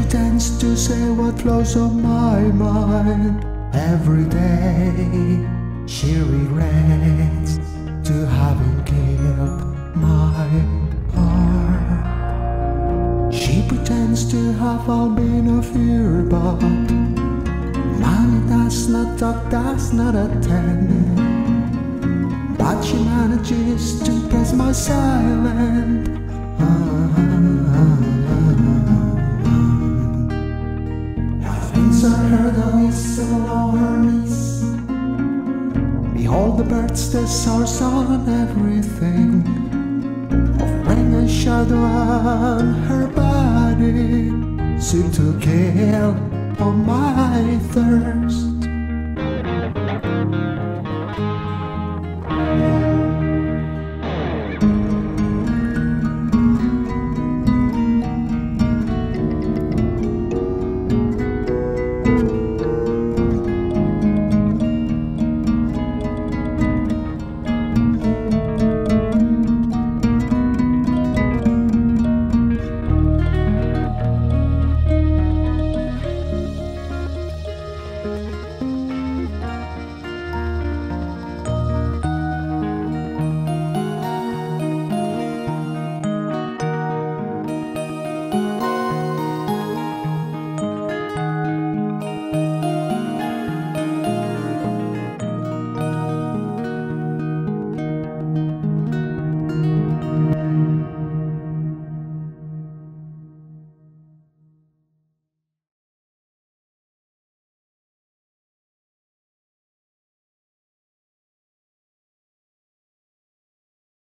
pretends to say what flows on my mind. Every day she regrets to having killed my heart. She pretends to have albino fear, but money does not talk, does not attend. But she manages to guess my silence. Things I heard a whistle on her knees. Behold the birds, the stars on everything, offering a shadow on her body, soon to kill all my thirst.